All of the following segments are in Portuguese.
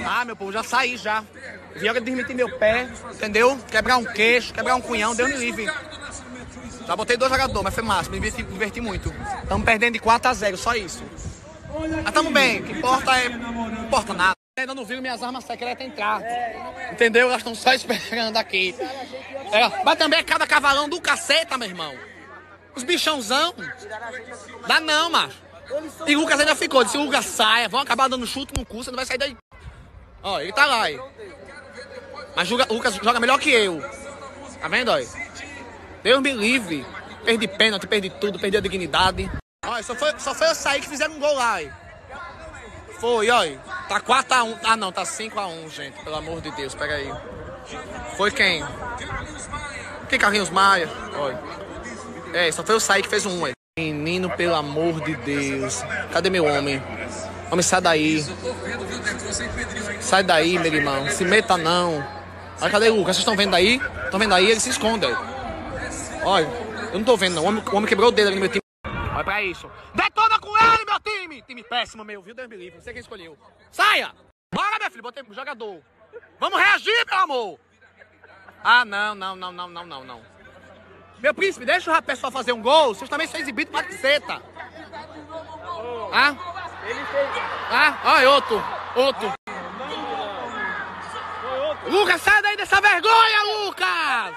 Ah, meu povo, já saí já. Vi hora de desmentir meu pé, entendeu? Quebrar um queixo, quebrar um cunhão, Deus me livre. Já botei 2 jogadores, mas foi massa, me diverti muito. Estamos perdendo de 4-0, só isso. Mas estamos bem, o que importa é... Não importa nada. Ainda não viram minhas armas secretas entrar. Entendeu? Elas estão só esperando aqui. Mas também é cada cavalão do caceta, meu irmão. Os bichãozão. Dá não, macho. E o Lucas ainda ficou. Disse, o Lucas saia, vão acabar dando chute no cu, você não vai sair daí. Ó, ele tá lá, aí. Mas o Lucas joga melhor que eu. Tá vendo, ó? Deus me livre. Perdi pênalti, perdi tudo, perdi a dignidade. Olha, só foi eu sair que fizeram um gol lá, aí. Foi, olha. Tá 4-1. Ah, não, tá 5-1, gente. Pelo amor de Deus, pega aí. Foi quem? Quem? Carlinhos Maia? Olha. É, só foi eu sair que fez um, ué. Menino, pelo amor de Deus. Cadê meu homem? Homem, sai daí. Sai daí, meu irmão. Se meta não. Olha, cadê o Lucas? Vocês estão vendo aí? Estão vendo aí? Ele se esconde. Olha, eu não tô vendo não. O homem quebrou o dedo ali no meu time. Olha pra isso. Detona com ele, meu time! Time péssimo, meu. Viu? Deus me livre. Não sei quem escolheu. Saia! Bora, meu filho. Botei pro jogador. Vamos reagir, meu amor. Ah, não. Meu príncipe, deixa o rapé só fazer um gol. Vocês também são exibidos pra caceta. Ah? Ah? Olha, outro. Lucas, sai daí dessa vergonha, Lucas!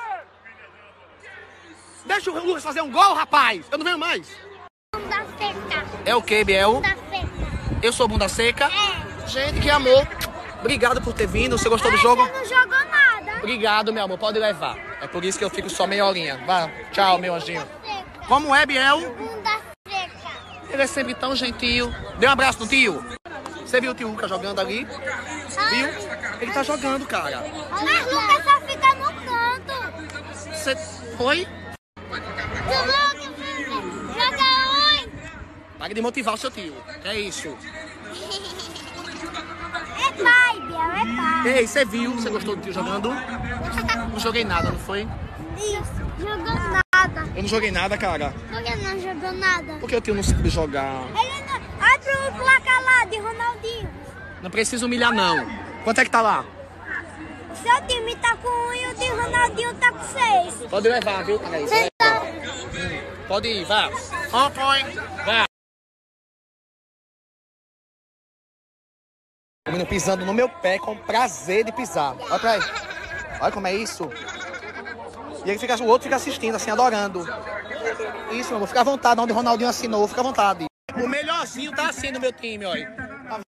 Deixa o Lucas fazer um gol, rapaz. Eu não venho mais. Bunda seca. É o que, Biel? Bunda seca. Eu sou bunda seca? É. Gente, que amor. Obrigado por ter vindo. Você gostou do jogo? Você não jogou nada. Obrigado, meu amor. Pode levar. É por isso que eu fico só meia horinha. Vá. Tchau, meu anjinho. Seca. Como é, Biel? Bunda seca. Ele é sempre tão gentil. Dê um abraço no tio. Você viu o tio Lucas jogando ali? Viu? Ele tá jogando, cara. Mas Lucas só fica no canto. Você foi? Joga onde? Para de motivar o seu tio. É isso. É pai, Biel, é pai. Ei, você viu? Você gostou do tio jogando? Não joguei nada, não foi? Isso, jogou nada. Eu não joguei nada, cara. Por que não jogou nada? Porque o tio não sabe jogar. Ele não... Abre o placar lá de Ronaldinho. Não precisa humilhar, não. Quanto é que tá lá? Seu time tá com 1 e o de Ronaldinho tá com 6. Pode levar, viu? Peraí, pode ir, vá. Ó, põe. Vá. O menino pisando no meu pé com prazer de pisar. Olha pra aí. Olha como é isso. E ele fica, o outro fica assistindo, assim, adorando. Isso, meu amor. Fica à vontade. Onde o Ronaldinho assinou, fica à vontade. O melhorzinho tá assim no meu time, olha.